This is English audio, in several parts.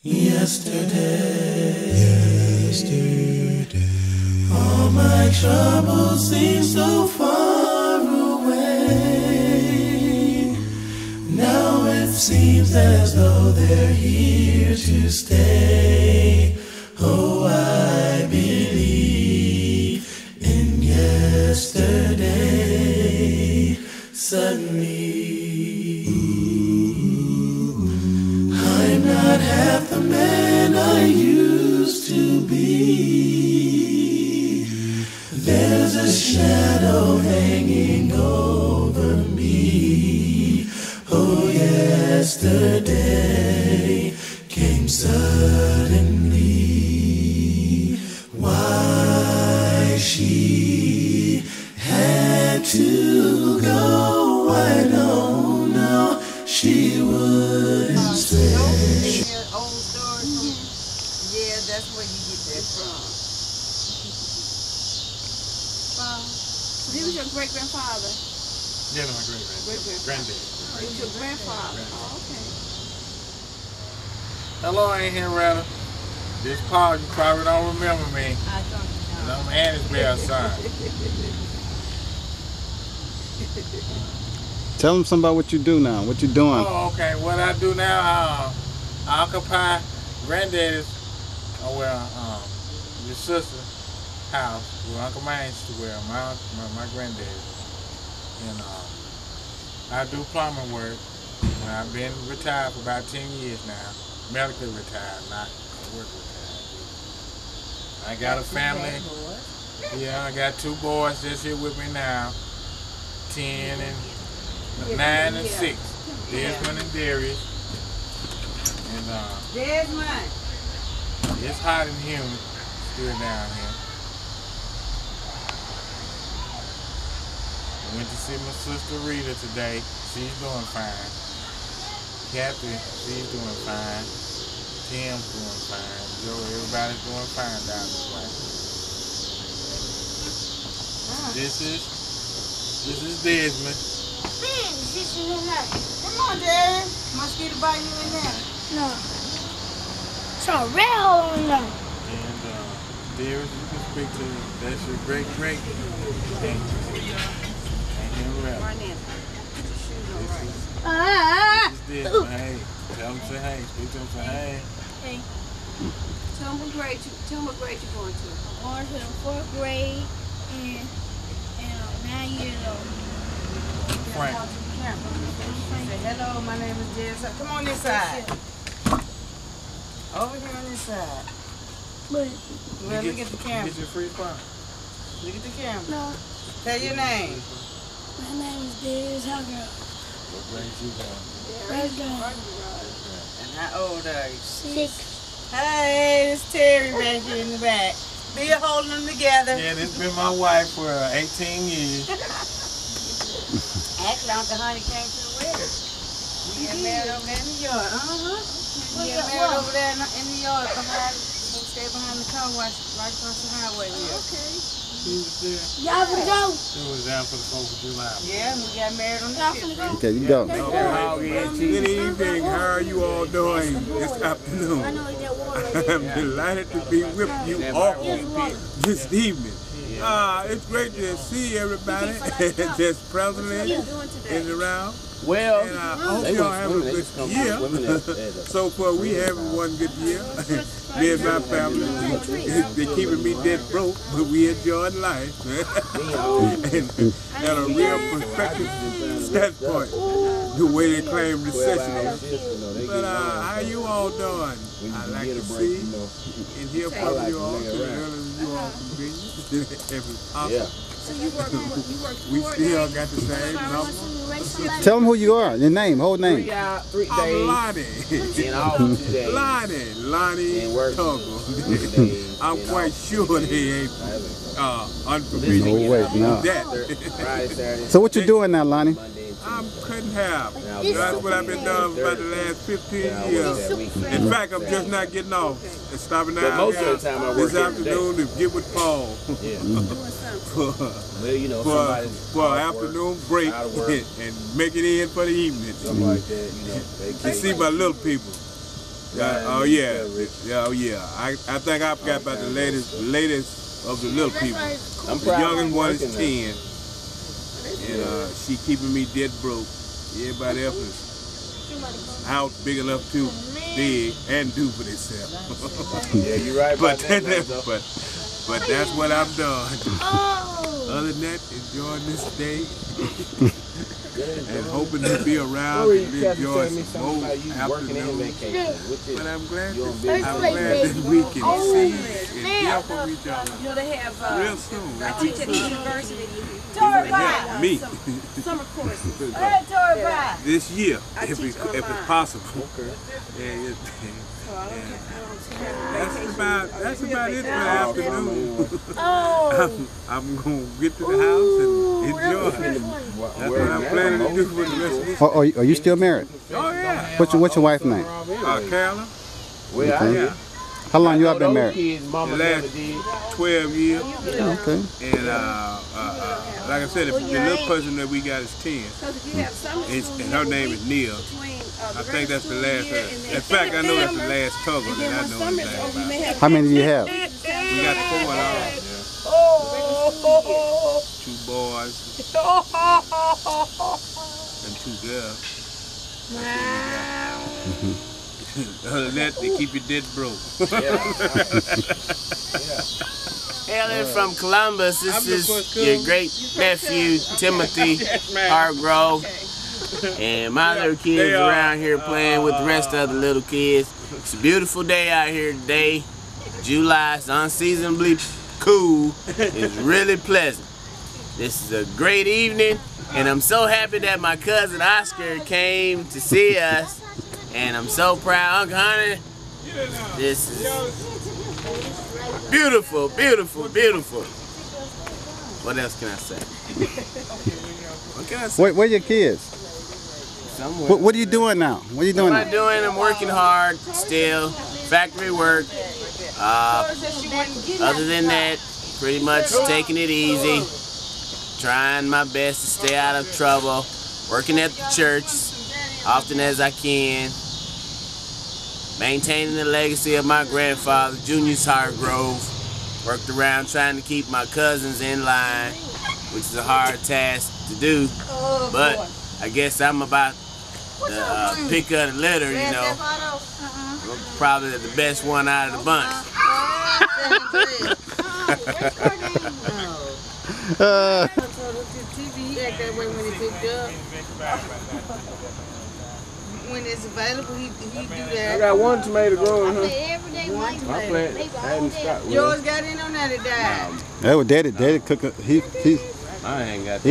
Yesterday, all my troubles seem so far away. Now it seems as though they're here to stay. Oh, I believe in yesterday. Suddenly, I'm not half the man I used to be. There's a shadow hanging over me. Oh, yesterday came suddenly. Why she had to go, I don't know. She wouldn't say. Old story. Yeah, that's where you get that from. He was your great-grandfather? Yeah, no, my granddad. He was your grandfather? Oh, okay. Hello, ain't here, rather. This Paul, you probably don't remember me. I don't know. And I'm Annie's best son. Tell them something about what you do now. What you doing? Oh, okay. What I do now, I occupy granddaddy's, your sister's house where Uncle Mine used to wear, my granddaddy. And I do plumbing work. And I've been retired for about 10 years now. Medically retired, not work retired. I got a family. Yeah, I got 2 boys just here with me now. 10 and 9 and 6. Desmond and Darius. And Desmond. it's hot and humid still down here. I went to see my sister Rita today. She's doing fine. Kathy, she's doing fine. Tim's doing fine. Joe, everybody's doing fine down this way. This is Desmond. Come on, Dad. Mosquito bite you in there? No. It's a red hole in there. And Darius, you can speak to, that's your great-great. And him rep. Right now. Put your shoes on right. This is Desmond. Hey, tell him say hey. Speak to him say hey. Hey, Tell them what grade you're going to. I'm going to the 4th grade and I'm 9 years old. Frank. Say hello, my name is Desmond. Come on this side. Over here on this side. But Well, look at the camera. Get your free spot. Look at the camera. no, Tell your name. my name is Darius Hugger. What grade you going? First grade. And how old are you? 6. Hey, it's Terry back here in the back. Still holding them together. Yeah, this been my wife for 18 years. Actually, Uncle Honey came to the wedding. We got married over there in New York. We got married over there in New York. We stay behind the car wash right across the highway here. Okay. She was there. Y'all finna go? She was down for the 4th of July. Yeah, we got married on the Y'all 5th. finna go? Okay, you go. Good evening. How are you all doing this I afternoon? know it's that water right I'm delighted to be with you all this evening. It's great to see everybody that's presently in the round. Well, And I hope y'all have a good year. So far, we having one good year. Me and my family, they're keeping me dead broke, but we enjoying life. and at a real perspective standpoint, the way they claim recession is. But how you all doing? I like to see and hear from you all, as well as you all can be, if it's possible. So you work We still got the same number. Tell them who you are. Your name. Whole name. 3 I'm days Lonnie. in all 2 days. Lonnie And work. Tuggle. 3 days. I'm quite sure they ain't unfamiliar No, wait, no. with that. Friday, Saturday, So what you doing now, Lonnie? Monday, and I'm cutting hair. Tuesday. That's what I've been doing for about the last 15 years. In fact, I'm just not getting off. And stopping But out most here of the time I work this every afternoon to get with Paul Yeah. for, Well, you know, somebody's for off an work, afternoon break out of work. and make it in for the evening. Something like that, you know. To see my little people. Oh yeah. Yeah, oh yeah. I think I forgot about the latest of the little people. The youngest one is 10. And she keeping me dead broke. Everybody else is out big enough to dig and do for themselves. Yeah, you're right about but that's what I've done. Other than that, enjoying this day and hoping to be around and enjoy some more afternoons. But I'm glad that we can see and hear from each other They have real soon. I teach at the university. Help me Summer courses. this year, if it's possible. And that's about it for the afternoon. I'm gonna get to the house and enjoy. That's what I'm planning to do for the rest of this. Are you still married? Oh yeah. What's your wife's name? Carolyn. Okay. How long you all been married? The last 12 years. Okay. And like I said, the little person that we got is 10. And her name is Neil. I think that's the last. In fact, I know that's the last tuggle that I know anything about. How many do you have? We got 4 in all. 2 boys and 2 girls. Other than that, they keep you dead broke. Hailing from Columbus, this is your great nephew, Timothy Hargrove. And my little kids around here playing with the rest of the little kids. It's a beautiful day out here today. July, it's unseasonably cool. It's really pleasant. This is a great evening, and I'm so happy that my cousin Oscar came to see us. And I'm so proud, Uncle Hunter. This is beautiful, beautiful, beautiful. What else can I say? What can I say? Where are your kids? Somewhere. What are you doing now? What are you doing What am I now? doing? I'm working hard still. Factory work. Other than that, pretty much taking it easy. Trying my best to stay out of trouble. Working at the church often as I can. Maintaining the legacy of my grandfather, Junius Hargrove. Worked around trying to keep my cousins in line, which is a hard task to do. But I guess I'm about to pick up the litter, you know. I'm probably the best one out of the bunch. When it's available, he do that. I got 1 tomato growing, huh? Everyday white I hadn't stopped. Yours got in on that, it died. Yeah, well, Daddy cooking. I ain't got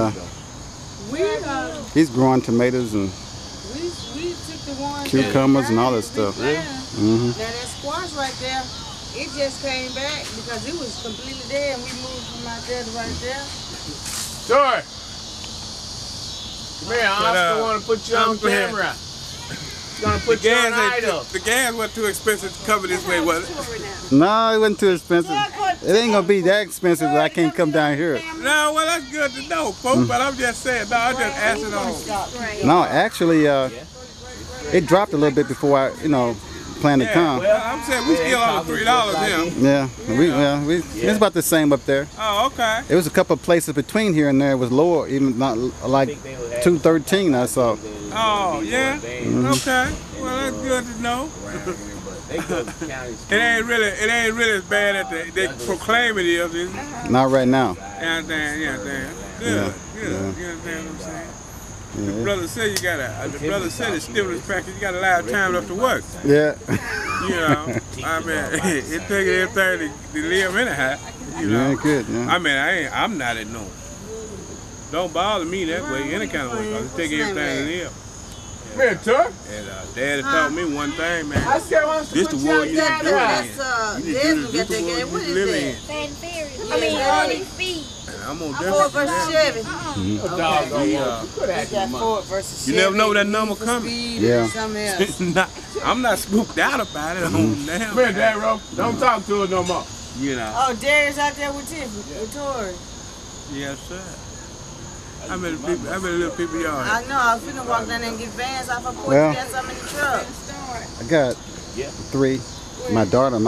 He's growing tomatoes and We took the one cucumbers and all that stuff. Now Mm-hmm. that squash right there, it just came back because it was completely dead, and we moved from out there to right there. George! Come here, Oscar want to put you on camera. He's going to put you on idle. The gas wasn't too expensive to cover this way, was it? No, it wasn't too expensive. It ain't gonna be that expensive that I can't come down here. No, well that's good to know, folks. But I'm just saying, no, I'm just asking on. No, actually, it dropped a little bit before I, planned to come. Well, I'm saying we still on $3 now. Yeah, it's about the same up there. Oh, okay. It was a couple of places between here and there. It was lower, even not like 213. I saw. Oh, yeah. Okay. Well, that's good to know. It ain't really as bad as they proclaim it is it? Not right now. Yeah, damn. Good. You understand what I'm saying? The brother said the brother said the stimulus package, you got a lot of time left to work. Yeah. I mean, it takes everything to live anyhow. Yeah, good. Yeah. I mean, I'm not at no. Don't bother me that way, any kind of way, because it takes everything to live. Man, Tuck. And Daddy taught me one thing, man. I still want to This the world you need to do it in. Desmond got that game. What is that? Fan Fairy. Feet. I'm gonna Ford definitely. versus Chevy. Ford versus Chevy. You never know that number coming. Yeah. Something else. I'm not spooked out about it on now. Come here, Dad, Ro. Don't talk to her no more. Oh, Darius out there with Tiffany, with Tori. Yes, sir. How many little people y'all have? I know. I was finna walk down there and get vans off her porch. Well, We got some in the truck. I got 3. My daughter,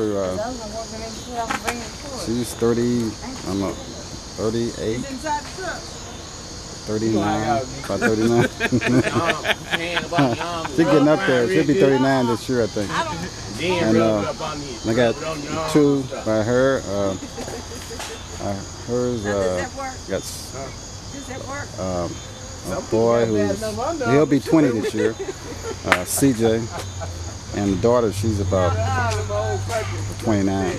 she's 30, I'm not, 38, 39, about 39. She's getting up there. She'll be 39 this year, I think. And I got 2 by her. Hers got a boy he'll be 20 this year, CJ. And the daughter, she's about 29.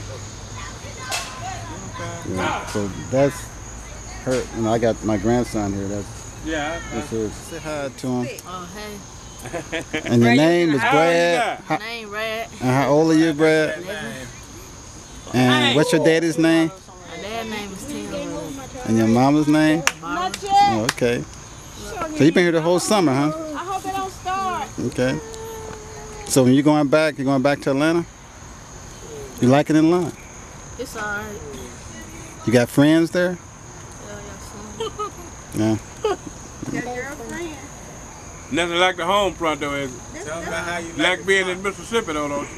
Yeah, so that's her. And I got my grandson here. That's hers. Say hi to him. Oh, hey. And your name is Brad. My name Brad. And how old are you, Brad? And what's your daddy's name? My dad's name is Tim. And your mama's name? Oh, okay. So you've been here the whole summer, huh? I hope it don't start. Okay. So when you're going back to Atlanta? You like it in Atlanta? It's alright. You got friends there? Yeah. Your girlfriend. Nothing like the home front though, is it? Like being in Mississippi though, don't you?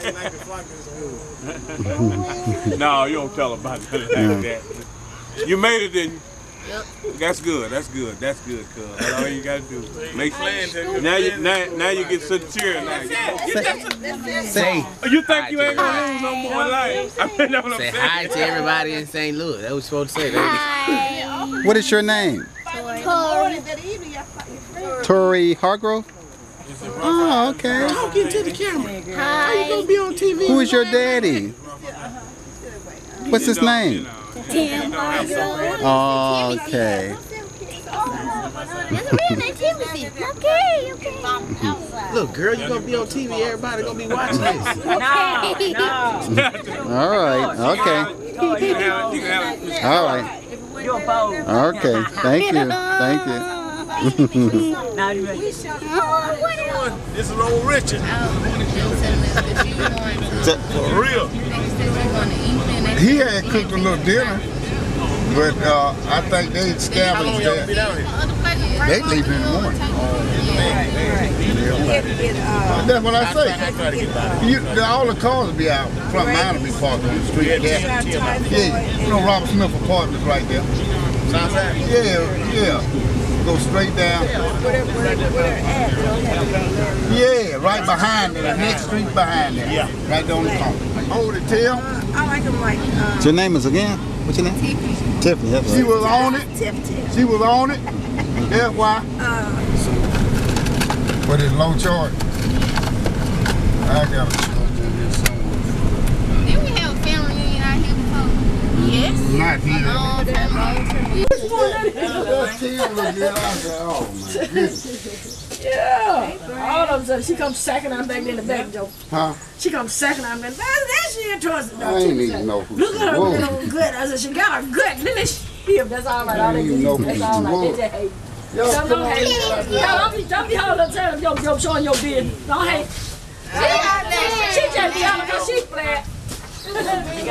No, you don't tell about that like that. You made it, didn't you? Yep. That's good, cuz. That's all you gotta do. Make now you get sincere now. Say, You think you ain't gonna lose no more in life? I mean, that's what I'm say saying. hi to everybody in St. Louis. That was supposed to say that. What is your name? Tori Hargrove? Oh, okay. Talk into the camera. How you gonna be on TV? Who is your daddy? What's his name? Tim. Oh, okay. Look, girl, you gonna be on TV. Everybody gonna be watching this. All right. Okay. All right. Okay. Thank you. Thank you. This is old Richard. For real. He had cooked a little dinner, but I think they scavenged that. They leave in the morning. That's what I say. All the cars will be out. Front mine will be parked on the street. Yeah, you know Robert Smith Apartments right there. Yeah. Go straight down. Yeah, right behind it. The next street behind it. Yeah. Right down the corner. Hold it, Tim. I like him like. What's your name is again? What's your name? Tiffany. That's She right. was on it. She was on it. That's why. What is low charge? I got it. Did we have a family reunion out here before? Yes. Not here. Yeah. All of a sudden, she comes sacking out back in the back, Joe. Huh? She comes sacking out back. That's she interested. I ain't even know who Look she at her was. little good. I said, she got her good. Let me see if that's all right. I ain't even know who That's she all right. was. They just hate. Don't hate. Don't be holding up telling them, yo, showing your business. Don't hate. She just be hollering because she's flat. That's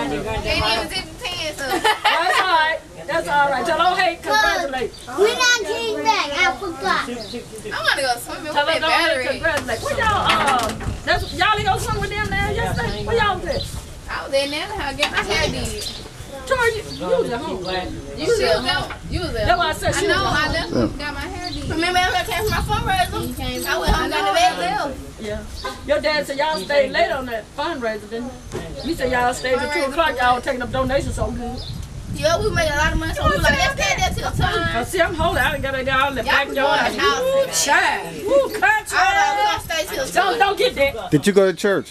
all right. That's all right. Tell don't hate. Congratulate. We're not getting back. I forgot. I want to go swimming Tell with them that don't hate. battery. Congratulate. What y'all ain't go swim with them now yesterday? Where y'all was at? I was in there to get my hair did. George, you was at home. You was there. That's why I said she was I know, at I home. left got my hair did. Remember I came from my fundraiser? I went home, got the bed left. Yeah. Your dad said y'all stayed late on that fundraiser, didn't you? He said y'all stayed till 2 o'clock. Y'all taking up donations so good. Yeah, we made a lot of money, so we were like, let's stay there till time. See, I'm holding. I done got it down in the Y'all backyard. was going Woo, child. Woo, country. I was like, we're going to stay till time. Don't get that. Did you go to church?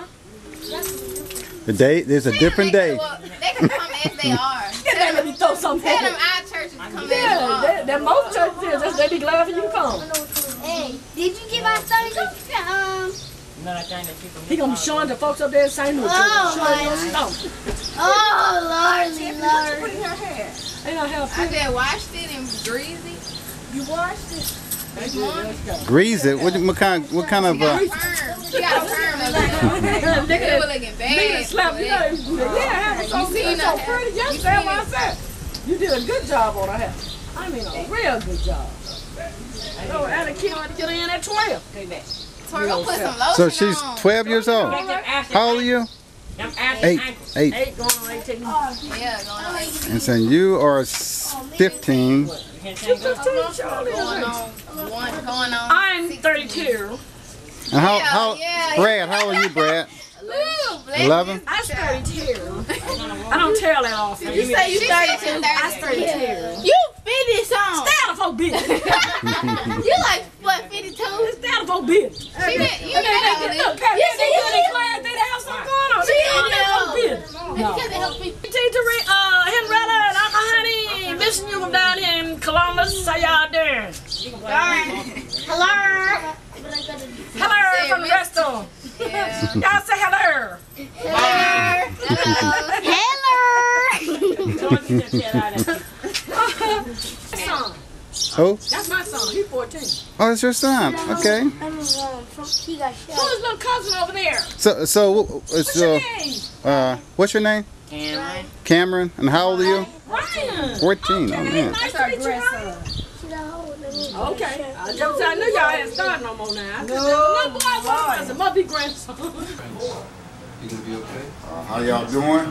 The day, there's a different day. They can come as they are. Let me throw something. Tell them our churches come as they are. Yeah, that most churches is. They be glad for you to come. Hey, did you give our study? He gonna be showing the folks up there in St. Louis. Showing your stuff. Oh, Lordy. They don't have I just washed it and greasy. You washed it. This morning. Grease it. What kind of She got a perm. She got a perm. It was looking bad. Nigga slap you know. Yeah, it was so pretty. Yesterday, what I said. You did a good job on her hair. I mean, a real good job. Oh, Anna Kim had to get her in at 12. So she's 12 years old. How old are you? 8. 8. 8 going on 18. Yeah, going on 18. And so you are 15. I'm 32. And how Brad, how old are you, Brad? 11? I'm 32. I don't tell that often. You say you 32. I'm 32. You 50 something. Stay out of folk business. You like what, 52? Stay out of folk business. She didn't. You Look, didn't. you see you in class, they have something going on. They don't have folk business. Teacher Henrietta and Uncle Honey, missing you from down here in Columbus. How y'all doing? Hello. Hello from the restaurant. Yeah. Y'all say hello. Hello. Who? That's my son. He's 14. Oh, it's your son. Okay. He got shot. Who's his little cousin over there? So it's What's your name? what's your name? Cameron. Cameron. And how old are you? Ryan. 14. Oh Okay, man. nice to meet you, Ryan. Okay. I knew y'all hadn't started no more now. No, boy, I said, must be grandson. You gonna be okay? How y'all doing?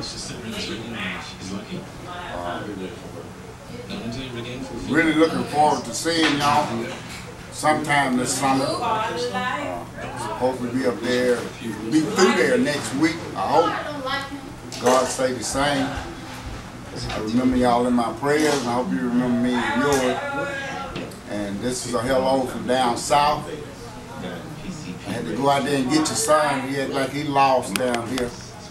Really looking forward to seeing y'all sometime this summer. Supposed to be up there, be through there next week. I hope. God say the same. I remember y'all in my prayers, and I hope you remember me in yours. And this is a hello from down south. I had to go out there and get your son. He had like he lost down here.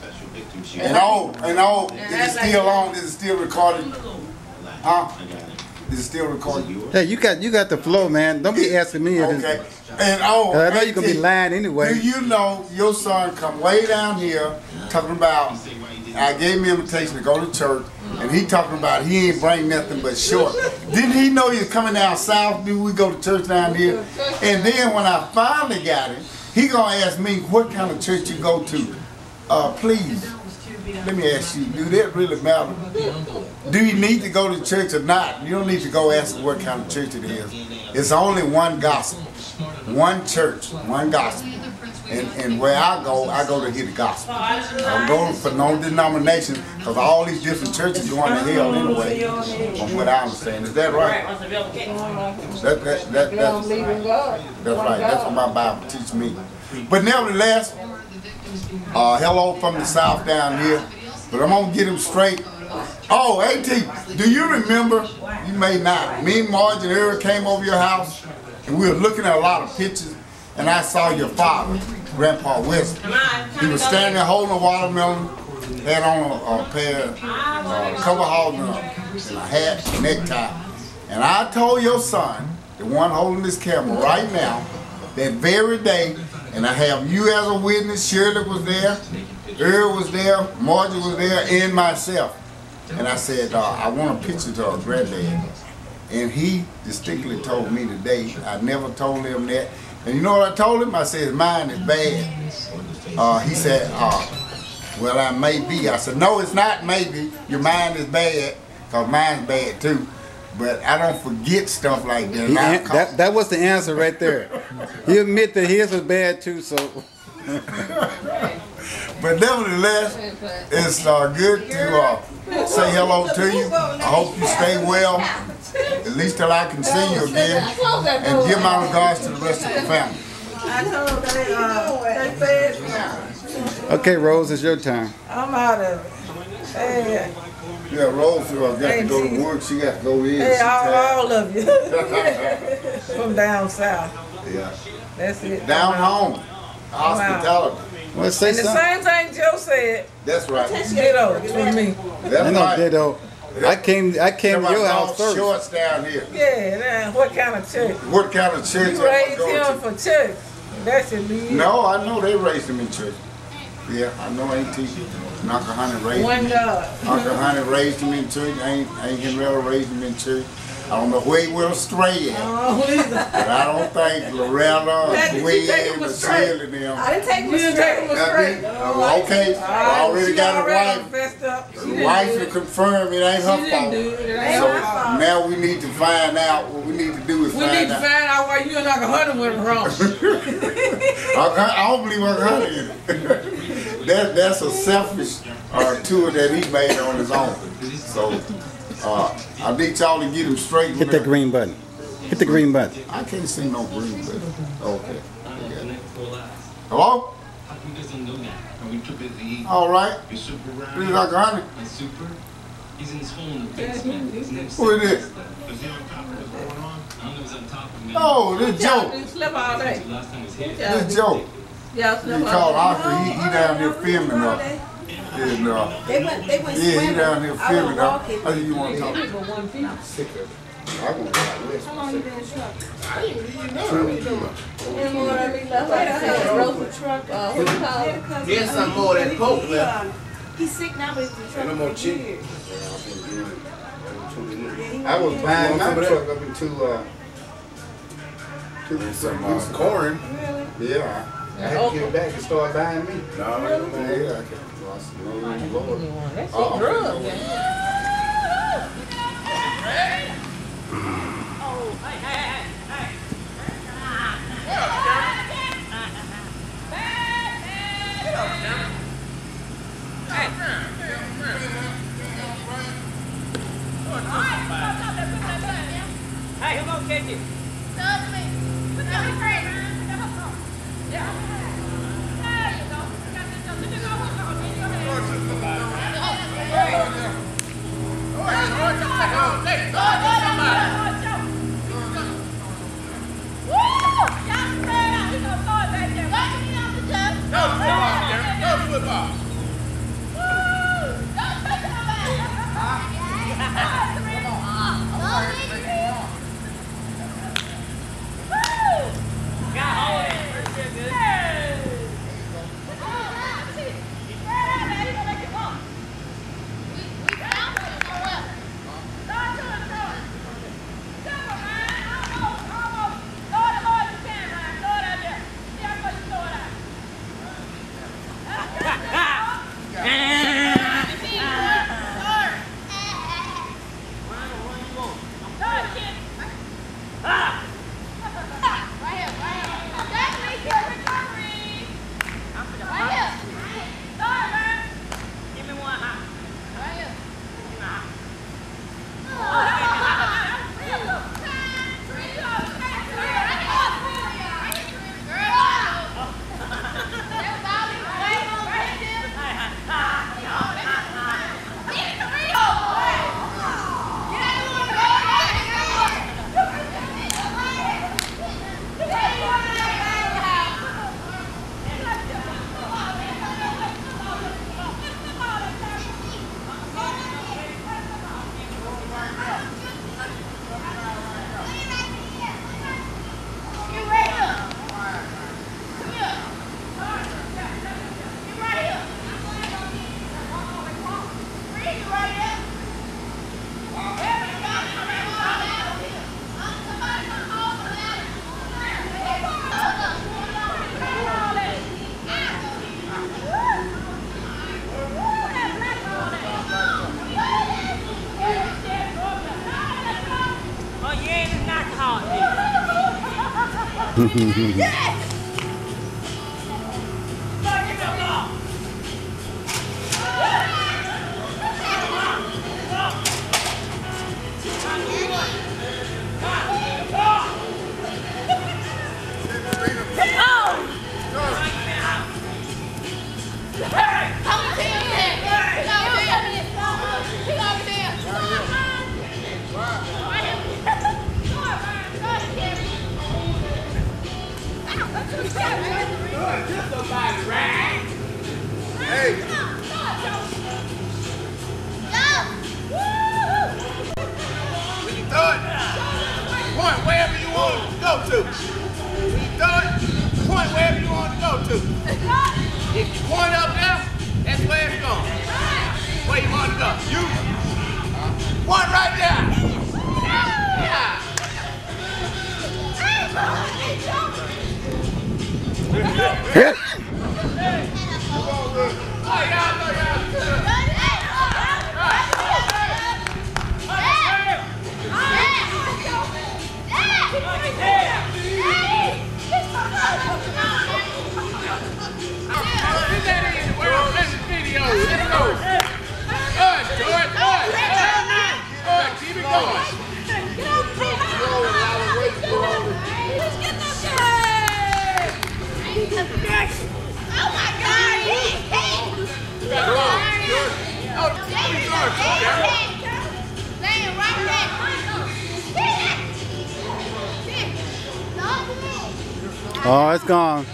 And is it still on? Is it still recording? Huh? Is it still recording? Hey, you got the flow, man. Don't be asking me. Okay. And I know you're gonna be lying anyway. Do you know your son come way down here talking about? I gave him an invitation to go to church, and he talking about he ain't bring nothing but short. Didn't he know he was coming down south? Do we go to church down here? And then when I finally got him, he gonna ask me what kind of church you go to. Please, let me ask you, do that really matter? Do you need to go to church or not? You don't need to go ask what kind of church it is. It's only one gospel, one church, one gospel. And where I go to hear the gospel. I'm going for no denomination because all these different churches going to hell anyway, from what I understand. Is that right? That's right. That's what my Bible teaches me. But nevertheless, hello from the south down here. But I'm going to get him straight. Oh, AT, do you remember? You may not. Me and Marge and Earl came over your house, and we were looking at a lot of pictures, and I saw your father, Grandpa West. He was standing there holding a watermelon, had on a pair of coveralls and a hat, a necktie. And I told your son, the one holding this camera right now, that very day, and I have you as a witness, Shirley was there, Earl was there, Margie was there, and myself. And I said, I want a picture to our granddad. And he distinctly told me today, I never told him that. And you know what I told him? I said, his mind is bad. He said, well, I may be. I said, no, it's not maybe. Your mind is bad, because mine's bad too. But I don't forget stuff like that. That was the answer right there. He admit that his was bad too, so. But nevertheless, it's good to say hello to you. I hope you stay well, at least till I can see you again, and give my regards to the rest of the family. Okay, Rose, it's your turn. I'm out of it. Hey. Yeah, Rose got to go to work. She got to go in. Hey, all of you. From down south. Yeah. That's it. Down home. Hospitality. Well, say and the same thing Joe said. That's right. Ditto for me. That's right. Ditto. I came to your house first. Shorts down here. Yeah, what kind of church? What kind of church? You raised him for church. That should be it. No, I know they raised him in church. Yeah, I know Aunt T. Uncle Honey raised him. One God. Uncle Honey raised him in church. Aunt Henrietta raised him in church. I don't know where he went astray at. But I don't think Loretta, Gwen, or Shirley them. I didn't take him astray. Okay, I already got a wife. The wife to confirm it ain't her fault. So now we need to find out what we need to do is We need to find out why you and Uncle Honey went wrong. I don't believe Uncle Honey in it. That's a selfish tour that he made on his own. So I need y'all to get him straight. Hit that green button. Hit the green button. I can't see no green button. Okay. Hello? All right. This is Uncle Honey. He's in his hole in the basement. Who is this? Oh, this Joe. You slept all day. This Joe. Yeah, He called Oscar. He down there filming up. And, They went yeah, swimming. he down there filming I up. was How you want to talk? How long you been in truck? Here's some more of that coke left. He's sick now, but he's in truck. No more chicken. I was buying my truck up into some corn. Really? Yeah. I had to get back and start buying me. No, Really? yeah, I can't. Lord. That's a drug. Hey, who gonna catch it? Oh, it's gone.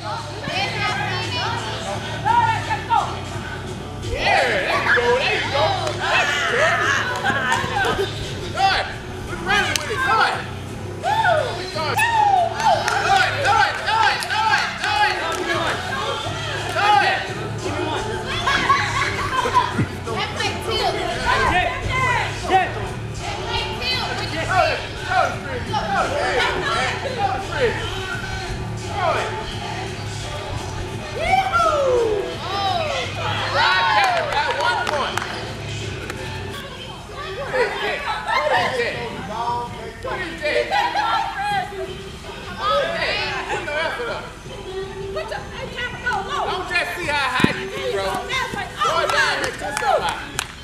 Don't just see how high you be, bro. Go down there to somebody.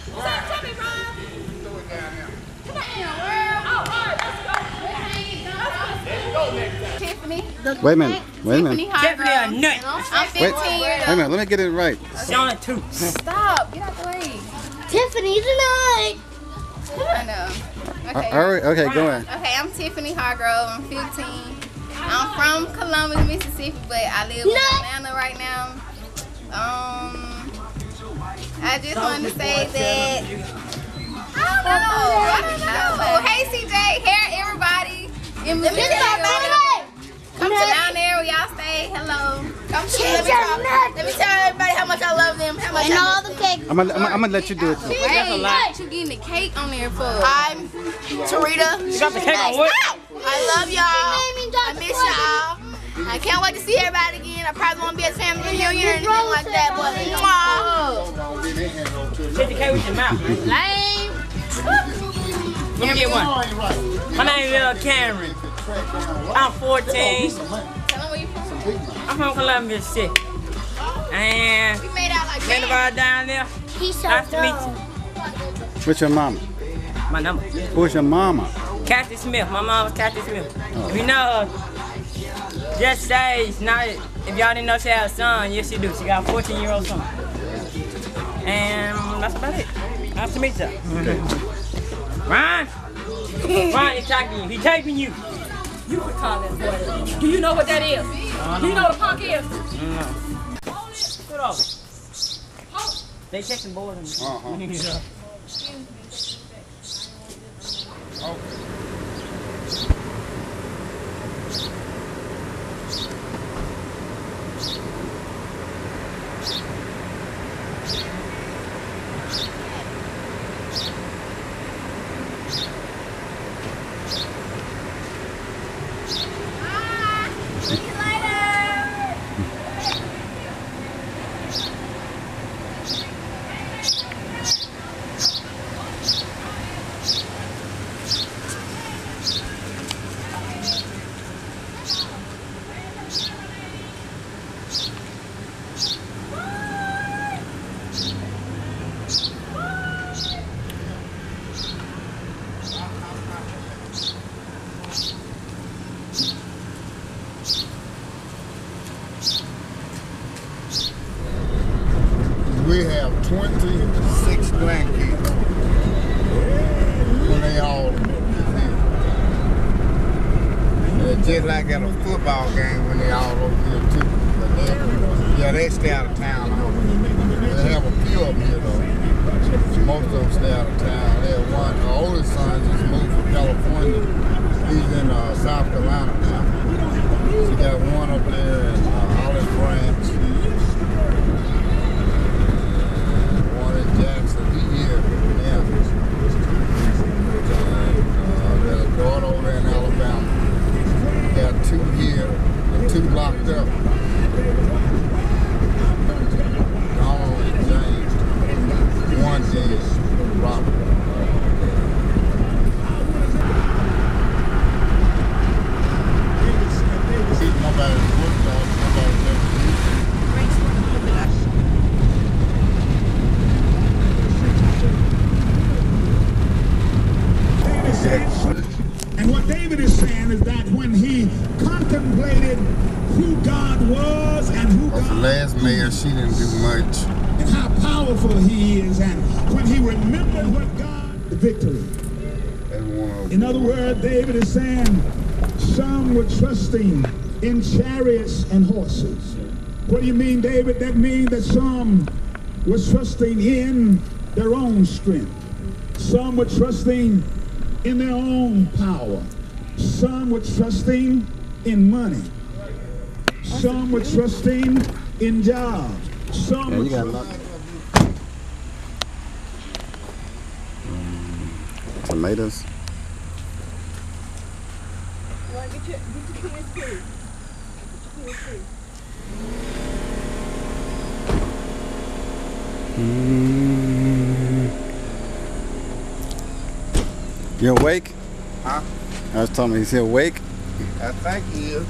Tiffany. Wait a minute. Wait a minute. Tiffany a nut. I'm 15 years old. Wait a minute. Let me get it right. Sean too. Stop. Get out the way. Tiffany's a nut. I know. Okay, go ahead. Okay, I'm Tiffany Hargrove. I'm 15. I'm from Columbus, Mississippi, but I live in Atlanta right now. I just wanted to say that I don't know. Hey CJ, here everybody. Come to down there where y'all stay. Hello. Come to let me tell everybody how much I love them. How much I love the cake. I'm gonna let you do it too. Hey, what you getting the cake on there for? I'm Tarita. You got the cake on what? I love y'all. I miss y'all. I can't wait to see everybody again. I probably won't be at family reunion or anything like that, but Take the cake with your mouth. lame. Let me get one. My name is Cameron. I'm 14. Tell them where you from. I'm from Columbus, Mississippi. And We made out like everybody down there. Nice to meet you. What's your mama? My number. Who's your mama? Kathy Smith. My mom was Kathy Smith. If you know her, just say it's not. If y'all didn't know she had a son, yes she do. She got a 14-year-old son. And that's about it. Nice to meet you. Ron, he's talking to you. He taping you. You would call that boy. Do you know what that is? Do you know what a punk is? No. Put over. They checking boards. We have 26 grandkids when they all is here. It's just like at a football game when they all over here too. But they stay out of town. They have a few of them here though. Most of them stay out of town. They have one, the oldest son just moved from California. He's in South Carolina now. She got one up there in Olive Branch. Jackson, he here, yeah. There's a daughter over in Alabama. We got two here, and two locked up. Donald and James. One dead, Robert. Nobody's worked on, nobody's ever used it. And what David is saying is that when he contemplated who God was and who God the last mayor, she didn't do much. And how powerful he is, and when he remembered what God, the victory. In other words, David is saying some were trusting in chariots and horses. What do you mean, David? That means that some were trusting in their own strength. Some were trusting in their own power. Some were trusting in money. Some were trusting in jobs. Some were trusting. Tomatoes. Get your PSP. You awake? Huh? I was telling him, is he awake? I think he is.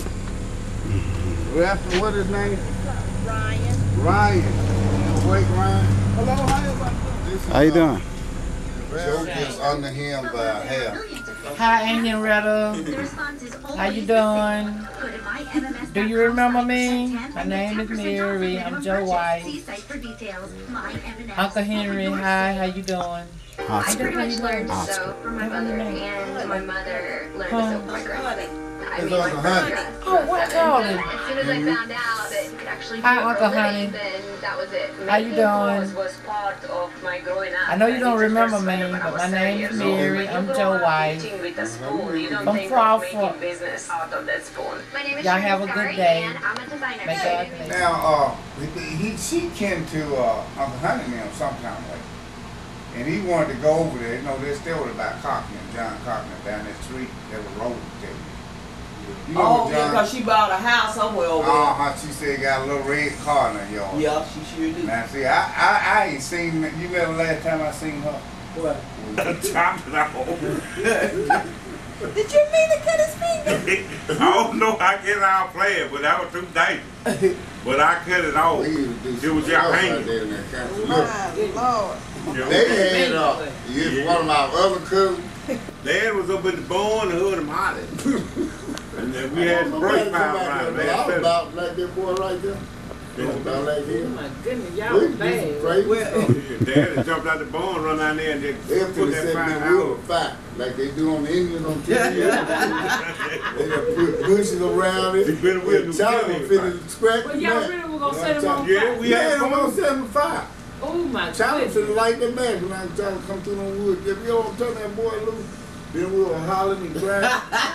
We asked him what his name? Ryan. Ryan. You awake, Ryan? Hello, How you doing? Joe just under him by a hair. Hi, Aunt Henrietta. How you doing? Do you remember me? My name is Mary. I'm Joe White. Uncle Henry, hi. How you doing? I pretty much learned soap from my mother, and my mother learned soap from my grandmother. I mean, my grandmother. Oh, what called it? As soon as I found out that you could actually do Hi, it for Uncle a living, Honey. then that was it. How you doing? Was part of my growing up. I know you don't remember me, but my name is Mary. I'm Joe White. From Crawford. Y'all have a good day. May God bless. Now, she came to Uncle Honey now sometime later. And he wanted to go over there. You know, they're still about Cockney and John Cockney down that street. They were rolling to you know oh, yeah, because she bought a house somewhere over there. She said got a little red car in her yard. Yeah, she sure did. Now, see, I ain't seen, you remember last time I seen her? What? Chopped it off. Did you mean to cut his finger? I don't know I get out playing, but that was too dangerous. But I cut it off. It was just hanging. Lord. They had he's one of my other cousins. Dad was up in the barn and heard him hollering. And then we had the brake pipe around there. I was about like that boy right there. About like him. Oh my goodness, y'all was bad. Dad had jumped out the barn, run down there and just put that fire out. Fire, like they do on the Indian on TV. They just put bushes around it. The child was finna scratch. Well, y'all really were going to set him on fire? Yeah, we had them on set him fire. Oh my Child goodness. finna light them back when I was trying to come through the wood. If you don't turn that boy loose, then we were hollering and crying.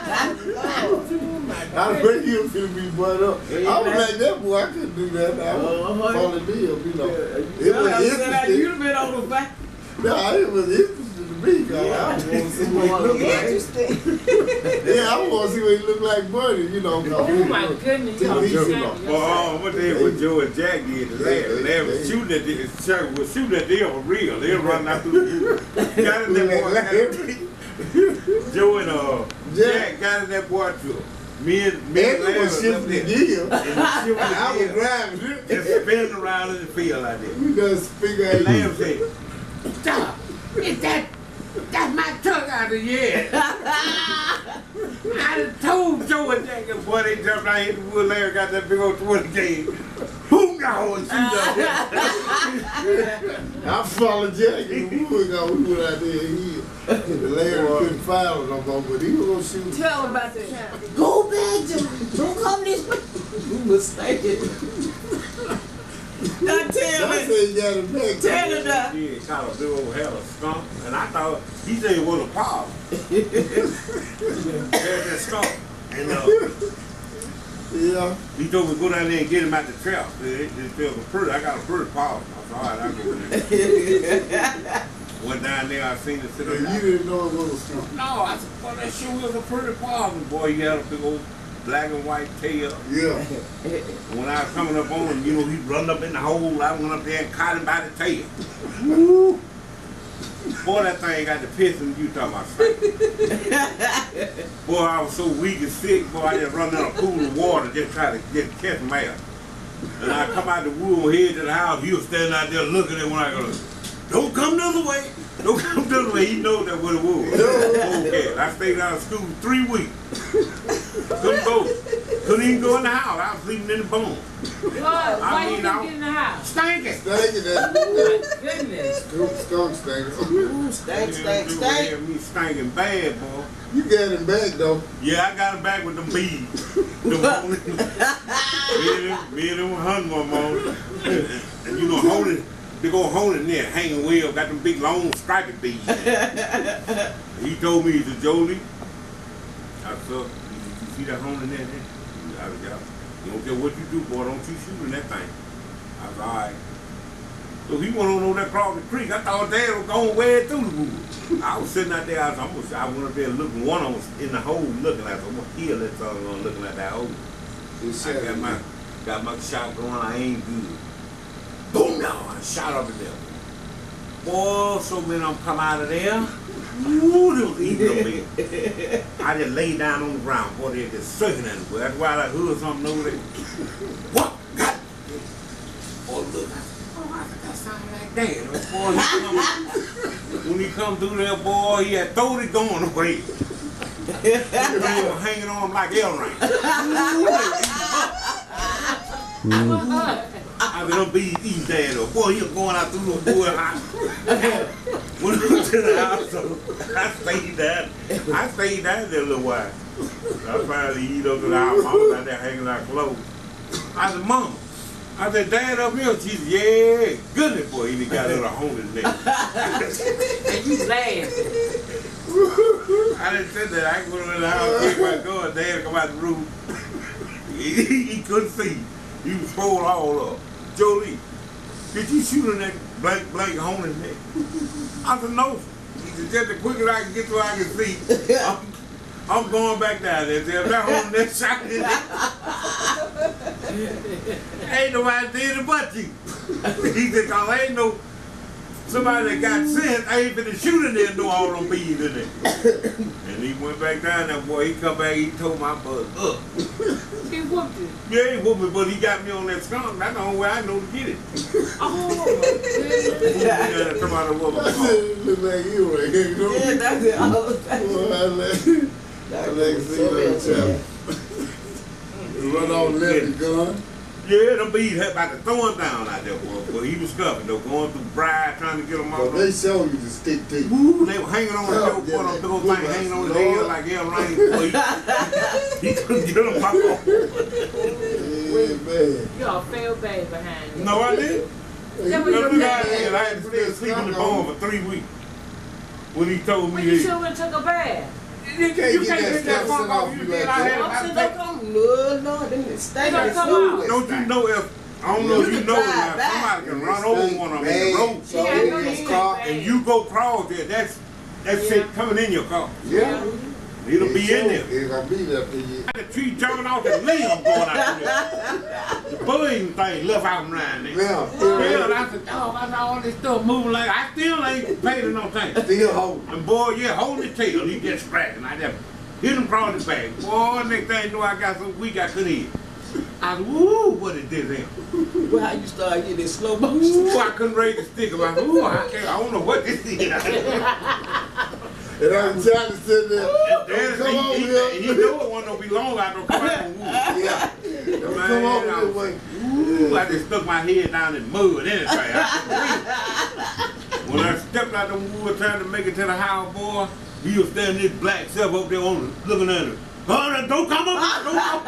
I bet he was finna be butt up. I was like that boy, I couldn't do that. I was falling deal, you know. It was interesting. You'd have been on the back. No, it was interesting to me, because I want to see what he looked like. Yeah, I want to see what he looked like, Buddy, you know. Oh my goodness. Well, what the hell what Joe and Jack did to Larry? Larry was shooting at them for real. They were running out through the got in that boy. Joe and Jack got in that boy truck. Me and Larry was shifting the gear. I was driving it. Just spinning around in the field like that. We just figure out. And Larry said, "Stop! That's my truck out of here." I told Joe and Jack, and boy, they jumped out, hit the wood. Larry got that big old 20 gauge. Boom, y'all shoot up there. I followed Jack in the wood. We went out there and hit. Larry couldn't follow no more, but he was going to shoot. Tell him about that. Go back, Joe. Don't come this way. You mistaken. Not tell I said you got him back. Tell him that. He had caught a big old hell of skunk, and I thought he said it was a paw. There's that skunk. And yeah. He told me to go down there and get him out the trap. It feels pretty. I got a pretty paw. I said, all right, I'll go in there. Went down there, I seen it sit on. You didn't know it was a skunk? No, I said, boy, that sure was a pretty paw. Boy, he had a big old black and white tail. Yeah. When I was coming up on him, you know, he'd run up in the hole. I went up there and caught him by the tail. Woo! Boy, that thing got the piss in you talking about stinking. Boy, I was so weak and sick, boy, I just run down a pool of water just try to catch him out. And I come out the wood head to the house, he was standing out there looking at it when I go, "Don't come the other way. Don't come the other way." He knows that what it was. Okay. I stayed out of school 3 weeks. Couldn't go. Couldn't even go in the house. I was sleeping in the bone. Why you couldn't get in the house? Stinking. Stinking that. Oh my goodness. Skunk stinking. Ooh, stank. Me stinking bad, boy. You got him back, though. Yeah, I got him back with them beads. Me and them hunting one morning. And you know, holding, they go holding there, hanging well, got them big long stripy beads. He told me, he said, Jolie, I said, you see that holding there? I said, yeah. You don't care what you do, boy, don't you shoot in that thing. I said, all right. So he went on over there across the creek. I thought Dad was going way through the woods. I was sitting out there. I went up there looking. One of them was in the hole looking at it. I'm going to kill that son looking at that hole. I got my shot going. I ain't good. Boom, now. I shot up in there. Boy, so many of them come out of there. Ooh, they was eating up there. I just laid down on the ground. Boy, they just circling at it. That's why I heard something over there. What? God. Boy, look. That sounded like that. Boy, when he come through there, boy, he had thrown it going away. He was hanging on him like L-ring. I mean, don't be eating that though. Boy, he was going out through the wood. When I went to the house, so I stayed down there a little while. I finally eat up to the house. Mama was out there hanging out clothes. I said, Mama. I said, Dad up here. She said, yeah, goodness, boy. He got a little home in there. And you laughed. I didn't say that. I went in the house, take my gun. Dad come out the room. He couldn't see. He was swollen all up. Jolie, did you shoot in that blank home in there? I said, no. He said, just as quick as I can get to where I can see, I'm going back down there. If that home there shot in there, ain't nobody did it but you. He said, cause ain't no somebody that got sense, I ain't finna shoot in there and know all them bees in there. And he went back down there, boy. He come back, he told my bud up. He whooped you. Yeah, he whooped me, but he got me on that skunk. That's the only way I know to get it. Oh, yeah, somebody whooped me. Look like you right here, you know? Yeah, that's it. All the time. I like to see that chap. Run off and left the gun. Yeah, them bees had about to throw him down out there, boy. But he was scuffing, though, going through briar, trying to get him out. But they show you the stick teeth. Ooh, they were hanging on the dope, boy, them little thing hanging on his head like L-ring. He couldn't get him out. Yeah, man. you all feel bad behind you. No, I did. That was your I had to stay asleep in the barn for 3 weeks. When he told me you should have took a bath. You can't get that funk off you did. I had to Don't you know if, I don't know if you know that somebody can run over one of them in the road. And you go cross there, that's shit coming in your car. Yeah. It'll be in there. It's gonna be there for you. The tree jumping off the limb going out there. The bullying thing left out around there. Yeah. I said, dog, I saw all this stuff moving like I still ain't paid no thing. Still holding. And boy, yeah, holding the tail, he just scratching. I just hit him across the back. Boy, next thing you know, I got so weak I couldn't eat. I said, woo, what it did there? Well, how you start getting slow motion? Ooh, I couldn't raise the stick. I'm like, ooh, I don't know what this is. And I'm trying to sit there. Come on, he know it wasn't gonna be long. I don't come out on wood. Yeah. Come on, way. Ooh, I just stuck my head down in mud. Anything. When I stepped out the wood trying to make it to the house, boy, he was standing this black self up there on it, looking at him. Oh, don't come up!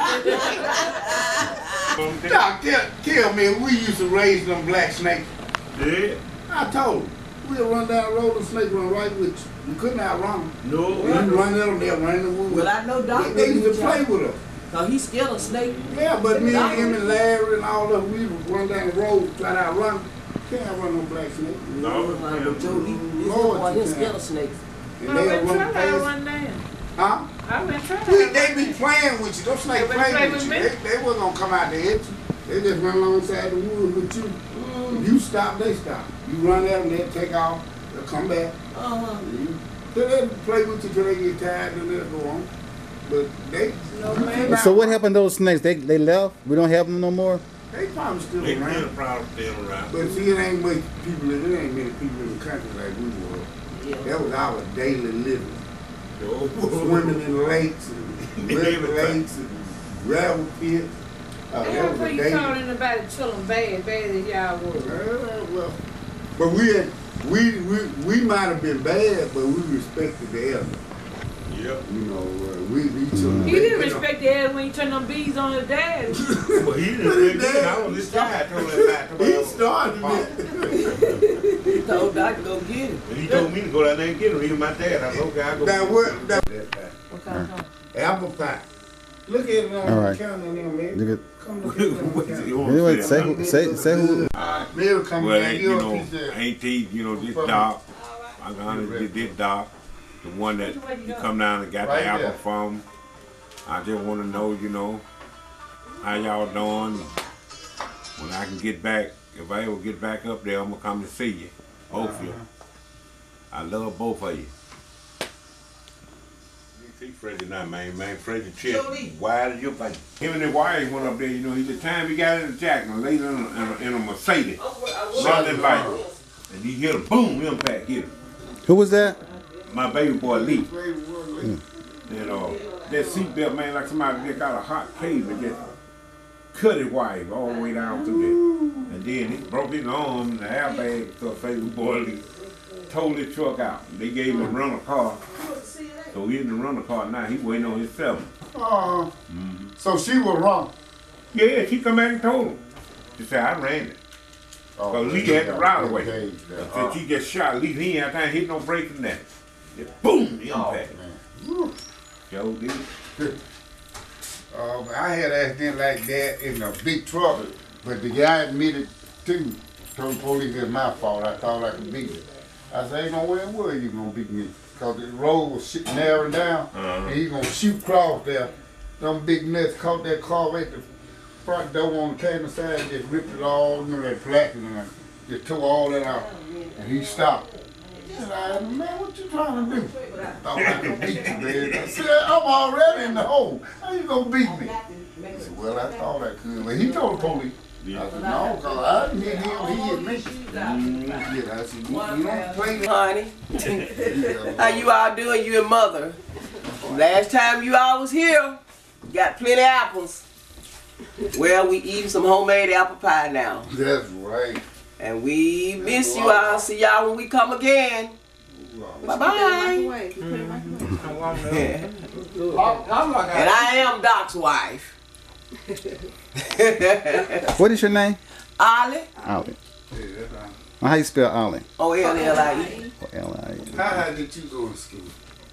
Don't come up! Nah, kill me. We used to raise them black snakes. Yeah. I told him. We'll run down the road, the snake run right with you. You couldn't outrun them. No. You run them, they'll run in the woods. Well, I know Doc. They used to play with us. Cause he's scared of snake. Yeah, but me and him and Larry and all of them, we would run down the road, try to outrun. Can't outrun no black snake. No, but Jody, Lord, he's scared of snakes. And they'll run fast. Huh? They be playing with you. Those snakes playing with you. They wasn't gonna come out to hit you. They just run alongside the woods with you. You stop, they stop. You run at them, they take off, they'll come back. They'll play with you till they get tired and they'll go on. But they So what happened to those snakes? They left? We don't have them no more? They probably still They around. probably still around. But see, it ain't many people in the country like we were. Yeah. That was our daily living. Swimming in lakes and river lakes and gravel pits. That's what you calling anybody children bad as y'all were. Well, but we might have been bad, but we respected the elders. Yep. You know, we took. He didn't respect the ass when he turned them bees on his dad. Well, he didn't respect me. I was his guy. I told him that. He started it. He told Doc to go get him. And he told me to go down there and get him. He was my dad. I said, okay, I'll go. Now what? What kind of Apple pie. Look at it on All right. the counter there, man. Look Come look at it on the counter. Anyway, say who. Bill come Well, down, you you're a know, piece of- ain't he, you know, this Doc. I'm gonna get this Doc. The one that you come down and got Right the apple there. from. I just want to know, you know, how y'all doing. When I can get back, if I ever get back up there, I'm going to come to see you. Both of you. I love both of you. See Freddie now, man. Freddie chest wide as your face. Him and his wife went up there, you know, the time he got in the jack and laid in a Mercedes. Running light. And he hit a boom, impact hit him. Who was that? My baby boy Lee. And that seatbelt, man, like somebody just got a hot cave and just cut his wife all the way down through there. And then he broke his arm and the airbag, so baby boy Lee towed his truck out. They gave him a rental car. So he in the rental car now, he waiting on his seven. So she was wrong. Yeah, she come back and told him. She said, I ran it. So Lee had the right away. So she just shot Lee. He ain't had time to hit no brakes and that. Just boom, the impact. Yo, did. I had an accident like that in a big truck, but the guy admitted too. Told the police it's my fault. I thought I could beat it. I said, ain't no way in the world you gonna beat me. Cause the road was narrowing down, and he gonna shoot across there. Them big nuts caught that car right the front door on the cabin side, just ripped it all, you know, that plastic, and just tore all that out. And he stopped. He said, man, what you trying to do? I thought I could beat you, man. I said, I'm already in the hole. How you gonna beat me? He said, well, I thought I could. But he told the police. I said, no, cause I didn't hit him, he hit me. Yeah, I said, you don't play. Honey, how you all doing, you and mother? Last time you all was here, got plenty of apples. Well, we eating some homemade apple pie now. That's right. And we miss you all. See y'all when we come again. Bye-bye. And I am Doc's wife. What is your name? Ollie. Ollie. How you spell Ollie? O-L-L-I-E. O-L-I-E. How did you go to school?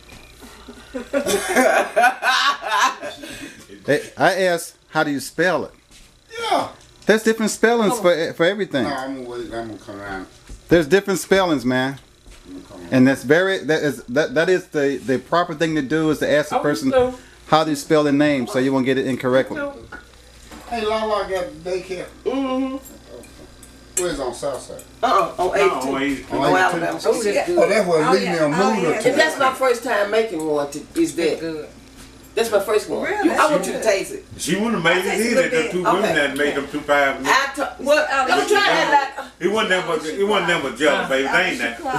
Hey, I asked, how do you spell it? Yeah. There's different spellings for everything. No, I'm gonna wait. I'm gonna come around. There's different spellings, man. And that is the proper thing to do is to ask the person how do you spell the name so you won't get it incorrectly. Hey, Lala got daycare. Mm-hmm. Where's on Southside? On 82. On Alabama. Oh, that's what Lee and moved And that's my first time making one. Is that? That's my first one. Really? I want you to taste it. She wouldn't have made it either. The two women that made them 2 pies. Well, don't try that like. It wasn't that much jealous, baby. They ain't that.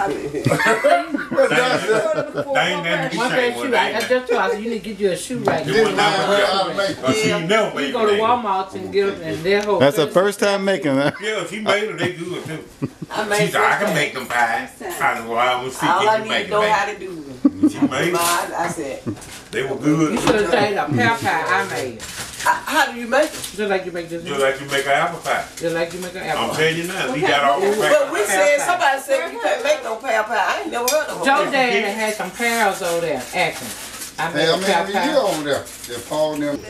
They ain't that to be One pair of ashamed shoes. of. I just told her, you need to get you a shoe right It wasn't that much jealous. She never made You go to Walmart and get them, and their whole. That's the first time making that. Yeah, she made them. They good too. I She said, I can make them pies. I said, well, I will see. All Can I you need make to them? know how to do them. She made them. I said. They were good. You should have taken a pear pie I made. How do you make it? Just like you make this one. Just like you make an apple pie. Just like you make an apple pie. I'm telling you now, we got all the But we said, somebody said you can't make no pear pie. I ain't never heard of Joe Daddy had some pears over there, acting. I made Hey, a pear you pie. over there. They're Paul them.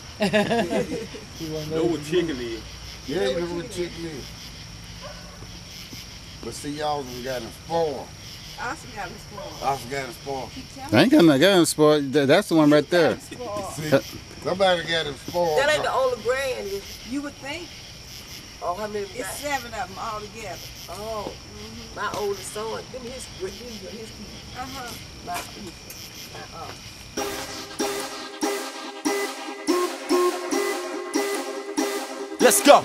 know what chicken is. Yeah, you know what chicken is. But see, y'all done got him spoiled. Also got him spoiled. Also got him spoiled. I ain't got no gun sport. That's the one right there. See, somebody got him spoiled. That ain't the only brand. You would think. Oh, how many? It's 7 of them all together. Oh, my oldest son. Give me his key. My Let's go.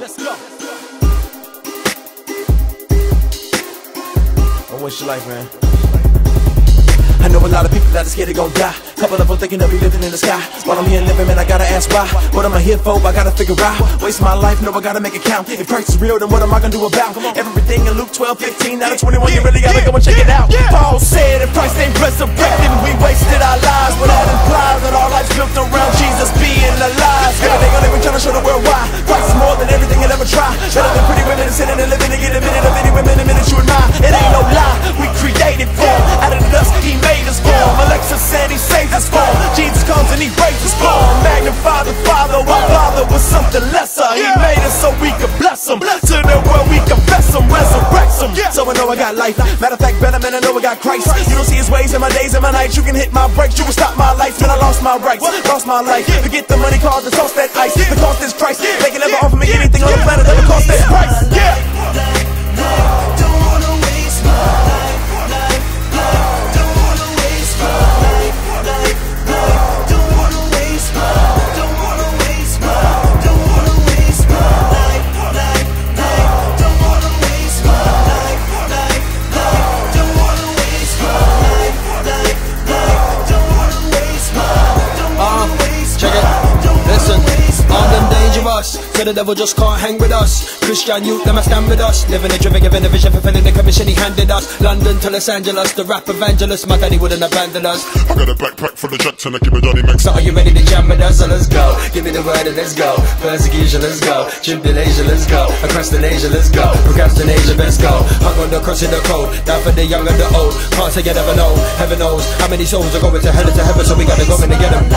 I wish you life, man. I know a lot of people that are scared they gon' die. Couple of them thinking they'll be living in the sky. While I'm here living, man, I gotta ask why. What am I here for? I gotta figure out. Waste my life, no, I gotta make it count. If Christ is real, then what am I gonna do about everything in Luke 12:15? Out of 21, you really gotta go and check it out. Paul said if Christ ain't resurrected, we wasted our lives. But that implies that our lives built around Jesus being alive. Everything on every trying to show the world why Christ is more than everything you'll ever try. Better than pretty women and sitting and living to get a minute of any women a minute you admire. It ain't no lie, we created for him. Out of the dust, he made us for him. Alexa said he saved us for him. Jesus comes and he raises for him. Magnify the Father, our Father was something lesser. He made us so we could bless him. To the world we confess him, resurrect him. So I know I got life. Matter of fact, better man, I know I got Christ. You don't see his ways in my days and my nights. You can hit my brakes, you can stop my life. Then I lost my rights, lost my life. Forget the money, cause the cost that ice. The cost is Christ. They can never offer me anything on the planet that will cost that price. Yeah. Don't wanna waste my life. Don't wanna waste my life. Don't wanna waste my life. Don't wanna waste my life. Don't wanna waste my life. Don't wanna waste my life. Don't wanna waste my life. Don't wanna waste my life. Check it. Listen, armed and dangerous, so the devil just can't hang with us. Christian youth, them a stand with us. Living a dream, giving a vision, fulfilling the commission he handed us. London to Los Angeles, the rap evangelist, my daddy wouldn't abandon us. I got a backpack full of jets and I keep it Johnny Max. So are you ready to jam with us? So let's go. Give me the word and let's go. Persecution, let's go. Tribulation, let's go. Across the nation, let's go. Procrastination, let's go. Hung on the cross in the cold, down for the young and the old. Can't say you never know, heaven knows how many souls are going to hell and to heaven, so we gotta go in to get them.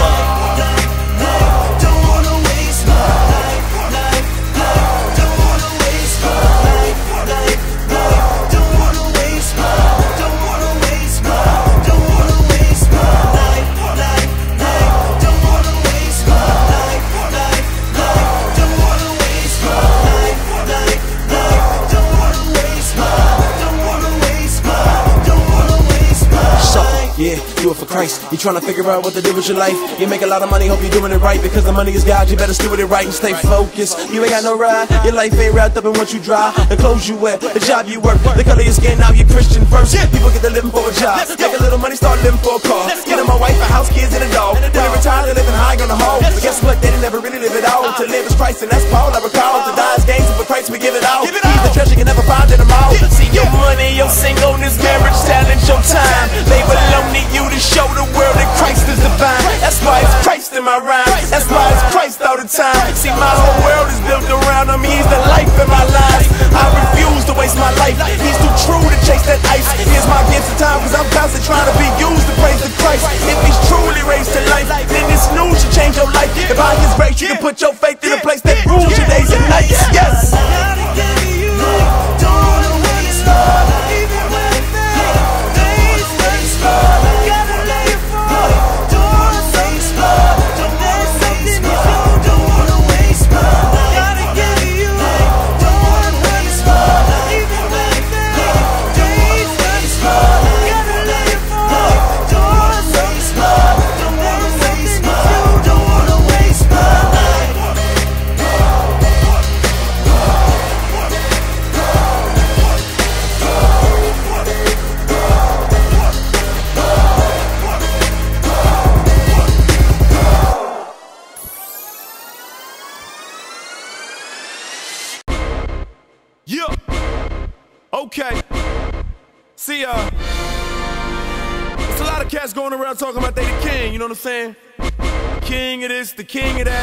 Don't wanna waste my life. Don't wanna waste my life. Don't wanna waste my life. Don't wanna waste my life. Don't wanna waste my life. Don't wanna waste my life. Don't wanna waste my life. Don't wanna waste my life. Don't wanna waste my life. Don't wanna waste my life. Yeah, do it for Christ. You trying to figure out what to do with your life. You make a lot of money, hope you're doing it right. Because the money is God, you better steward it right and stay focused. You ain't got no ride, your life ain't wrapped up in what you drive. The clothes you wear, the job you work, the color of your skin, now you're Christian first. People get to living for a job, make a little money, start living for a car. Get my wife, a house, kids, and a dog. When they retire, they're living high on the home. But guess what, they didn't never really live it all. To live is Christ, and that's Paul, I recall. To die is gain, so for Christ we give it all. He's the treasure you can never find in them all. See your money, your singleness, marriage, talent, your time. They belong to you to show the world that Christ is divine. That's why it's Christ in my rhyme. That's why it's Christ all the time. See, my whole world is built around him. He's the life in my life. I refuse to waste my life. He's too true to chase that ice. Here's my gift of time, cause I'm constantly trying to be used to praise the Christ. If he's truly raised to life, then this news should change your life. If by his grace you can put your faith in a place that rules your days and nights. Yes. Don't wanna waste my life. Even when days waste my life. Gotta lay it for. Don't wanna waste my life. Don't wanna waste my life. Don't wanna waste my life. Gotta get to you. Don't wanna waste my life. Even when days waste my life. Gotta lay it for. Don't wanna waste my life. Don't wanna waste my life. Don't wanna waste my life. Yeah. Okay. See, there's a lot of cats going around talking about they the king, you know what I'm saying? The king of this, the king of that.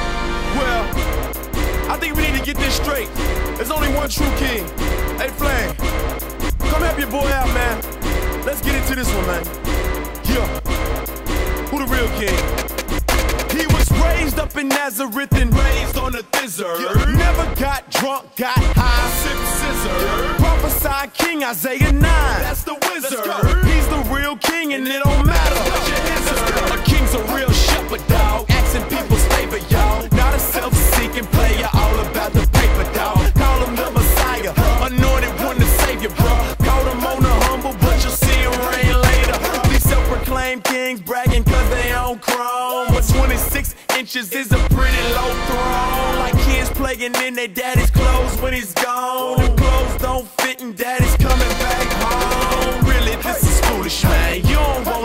Well, I think we need to get this straight. There's only one true king. Hey, Flame, come help your boy out, man. Let's get into this one, man. Yeah. Who the real king? He was raised up in Nazareth and raised on a thizzer. Never got drunk, got high, sip scissor. Prophesied King Isaiah 9. That's the wizard. He's the real king and it don't matter. A king's a real shepherd dog, asking people's favor, y'all. Not a self-seeking player, all about the paper, dog. Call him the Messiah, anointed one to save you, bro. Call him on the humble, but you'll see him reign later. These self-proclaimed kings bragging cause they own chrome. But 26 inches is a pretty low throne. Like kids playing in their daddy's clothes when he's gone. The clothes don't fit and daddy's coming back home. Really, this is foolish, man. You don't want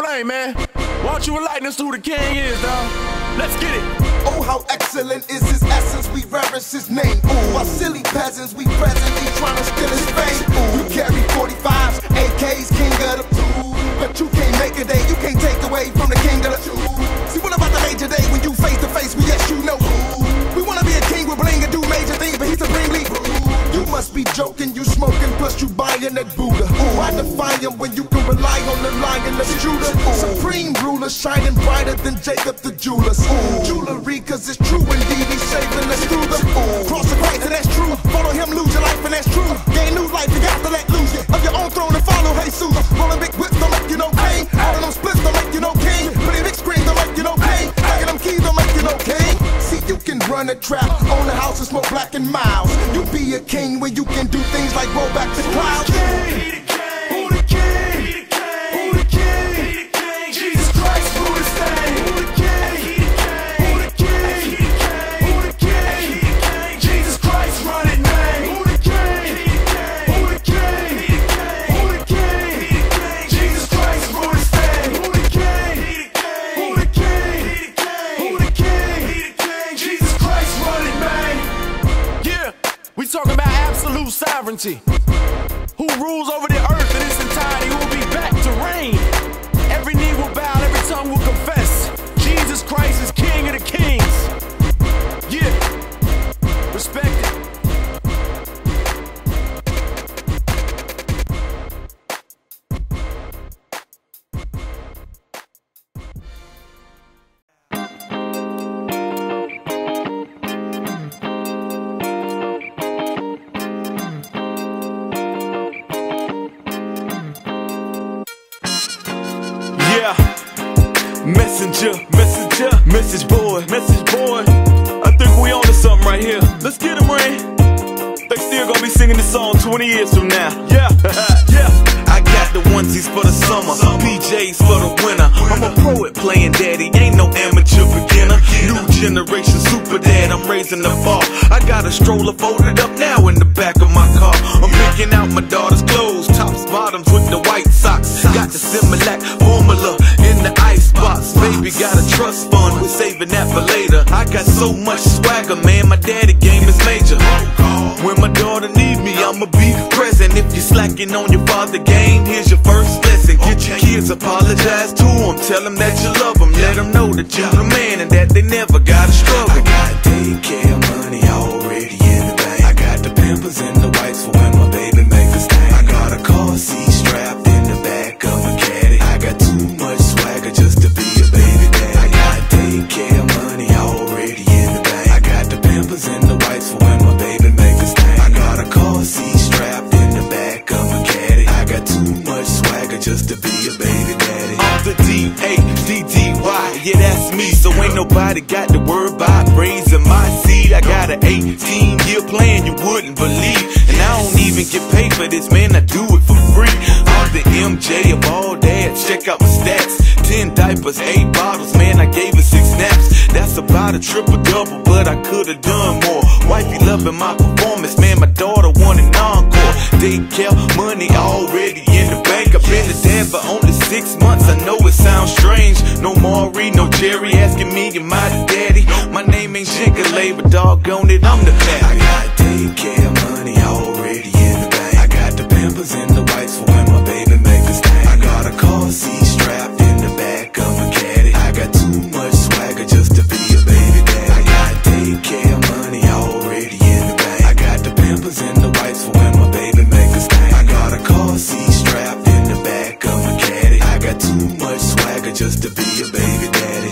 flame, man. Why don't you enlighten us to who the king is, dog? Let's get it. Oh, how excellent is his essence, we reverence his name. Ooh, while silly peasants, we presently trying to steal his fame. Ooh, you carry 45s, AKs, king of the two. But you can't make a day, you can't take away from the king of the two. See, what about the major day when you face to face, we yes, you know. Ooh, we wanna be a king with bling and do major things, but he's supremely rude. You must be joking, you smoking, plus you buying that Buddha. Ooh, I defy him when you can rely on the lion that's Judah. Supreme ruler, shining brighter than Jacob the jeweler. Ooh, jewelry, cause it's true indeed, he's saving us through the cross of Christ, and that's true. Follow him, lose your life, and that's true. Gain new life, you got to let lose you of your own throne and follow Jesus. Rolling big whips don't make you no king. All of them splits don't make you no king. Pretty big screens don't make you no king. Tagging them keys don't make you no king. See, you can run a trap, own a house and smoke black and miles. You be a king where you can do things like roll back the clouds. Who the king? Who the king? Who the king? Jesus Christ, who the king? Who the king? Who the king? Who the king? Jesus Christ, run it, man. Who the king? Who the king? Who the king? Jesus Christ, who the king? Who the king? Who the king? Who the king? Jesus Christ, run it, man. Yeah, we talking about absolute sovereignty. Who rules over the earth in its entirety, who will be back to reign. Every knee will bow, every tongue will confess. Jesus Christ is King of the kings. Yeah, respect it. Message boy. I think we on to something right here. Let's get him, Ray. They still gonna be singing this song 20 years from now. Yeah, yeah. I got the onesies for the summer, PJs for the winter. I'm a pro at playing daddy, ain't no amateur beginner. New generation super dad, I'm raising the bar. I got a stroller folded up now in the back of my car. I'm picking out my daughter's clothes, tops, bottoms with the white socks. Got the Similac formula in the icebox. Baby got a trust fund, we're saving that for later. I got so much swagger, man, my daddy game is major. When my daughter need me, I'ma be present. If you're slacking on your father game, here's your first lesson. Get your kids, apologize to them. Tell them that you love them. Let them know that you're the man and that they never gotta struggle. I got daycare money already in the bank. I got the Pampers and the wipes for when my baby makes a stand. I got a car seat strapped in the back of my caddy. I got too much swagger just to be a baby daddy. I got daycare money already in the bank. I got the Pampers and the wipes for when my baby makes a stand. I got a car seat strapped in the back of my caddy. I got too much swagger just to be a baby daddy. I'm the D-A-D-D-Y, yeah, that's me. So ain't nobody got the word by raising my seed. I got an 18-year plan you wouldn't believe. And I don't even get paid for this, man, I do it for free. I'm the MJ of all dads, check out my stats. 10 diapers, 8 bottles, man, I gave her 6 snaps. That's about a triple-double, but I could've done more. Wifey loving my performance, man, my daughter wanted an encore. Daycare money already in the bank. I've been a dad for only 6 months, I know it sounds strange. No Maury, no Jerry asking me, am I the daddy? My name ain't Jiggly, but doggone it, I'm the daddy. I got daycare money already in the bank. I got the Pampers and the wipes for when my baby makes a stand. I got a car seat strapped in the back of my caddy. I got too much swagger just to be a baby daddy. I got daycare money already in the bank. I got the Pampers and the wipes for when my baby makes a stand. I got a car seat strapped in the back of my caddy. I got too much swagger just to be a baby daddy.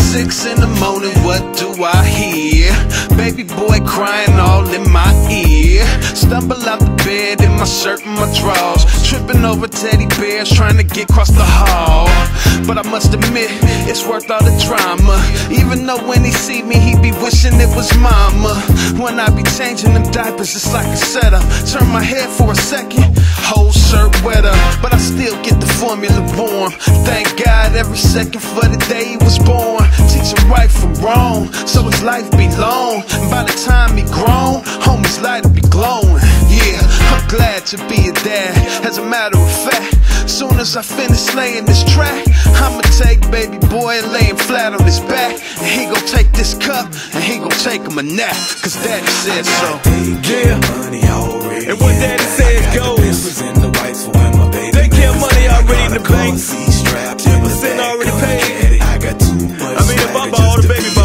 6 in the morning, what do I hear? Baby boy crying all in my ear. Stumble out the bed in my shirt and my drawers. Tripping over teddy bears, trying to get across the hall. But I must admit, it's worth all the drama. Even though when he see me, he be wishing it was mama. When I be changing them diapers, it's like a setup. Turn my head for a second, whole shirt wetter. But I still get the formula warm. Thank God every second for the day he was born. Teach him right from wrong, so his life be long. And by the time he grown, homie's light will be glowing. Yeah, I'm glad to be a dad. As a matter of fact, Soon as I finish laying this track, I'ma take baby boy and lay him flat on his back. And he gon' take this cup and he gon' take him a nap, cause daddy said so. Yeah, money already. And what daddy said goes. Daycare money already in the bank. 10% already paid. I mean, if I bought all the baby